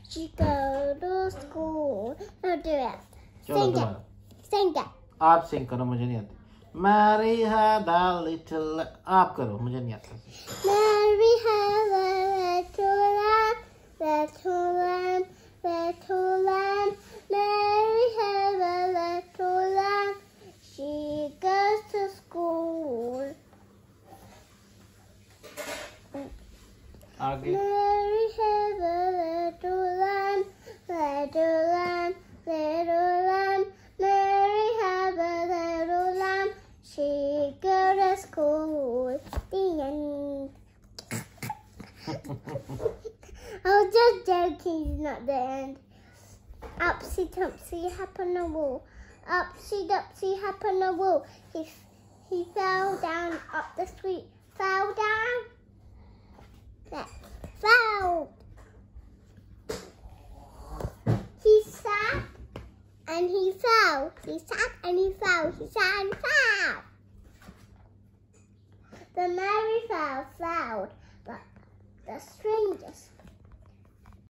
She goes to school. No, do it. चलो Sing it. दोबारा Sing it. आप सिंग करो मुझे नहीं आती Mary had a little आप करो मुझे नहीं आता Mary had a little lamb, little lamb, little lamb. Mary had a little lamb. She goes to school. आगे Mary had a little lamb, little lamb, little lamb. Mary had a little lamb. She goes to school. The end. I was just joking, it's not the end. Upsy Topsy happened a wall. Upsy Dopsy happened a wall. He fell down up the street. Fell down. That fell. He sat and he fell. He sat and he fell. He sat and fell. The merry fell, but the strangest